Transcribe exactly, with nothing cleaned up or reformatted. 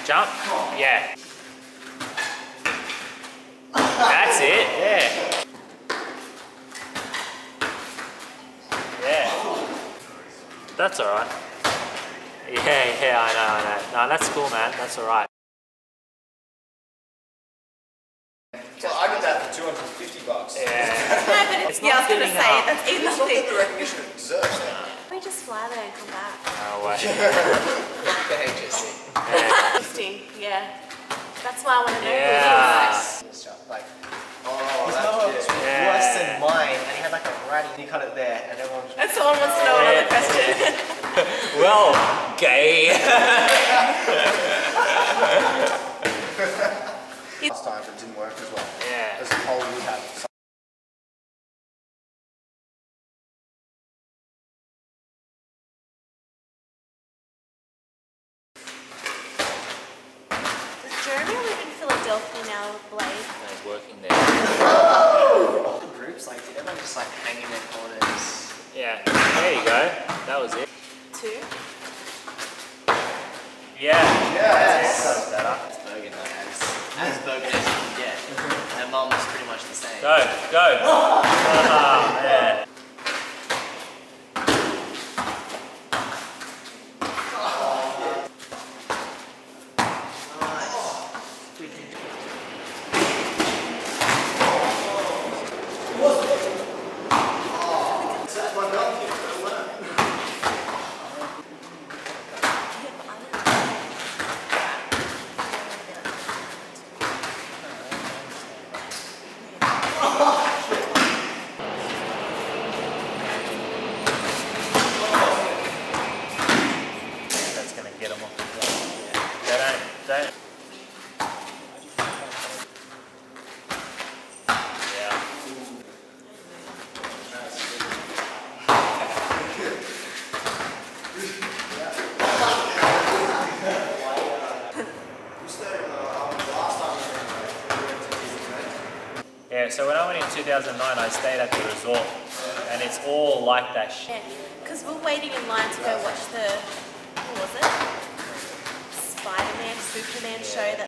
Jump. Yeah. That's it. Yeah. Yeah. That's all right. Yeah, yeah, I know, I know. No, that's cool, man. That's all right. Well, I got that for two hundred fifty bucks. Yeah. It's yeah, I was going to say, up. that's even It's not got the recognition it deserves now. We just fly there and come back. No way. The H S C. Yeah. Interesting, yeah. That's why I want to know Yeah. who it is. Like, oh, His that's mohawk was good. Yeah. worse than mine, and he had like a ratty, and he cut it there, and everyone was And someone wants to know another question. Well, gay. Last time it didn't work as well. Yeah. As a whole would have. Does Jeremy live in Philadelphia now with Blade? He's working there. all the groups, like, did everyone just like hang in their corners? Yeah. There you go. That was it. Two? Yeah. Yes. That's better. It's Bergen though, as, as Bergen as you can get. Her mum was pretty much the same. Go, go. Ah, man. That's gonna get them off the floor. They don't, don't. Yeah. Yeah, so when I went in two thousand nine, I stayed at the resort, and it's all like that shit. Yeah, because we're waiting in line to go watch the, what was it? Spider-Man, Superman show that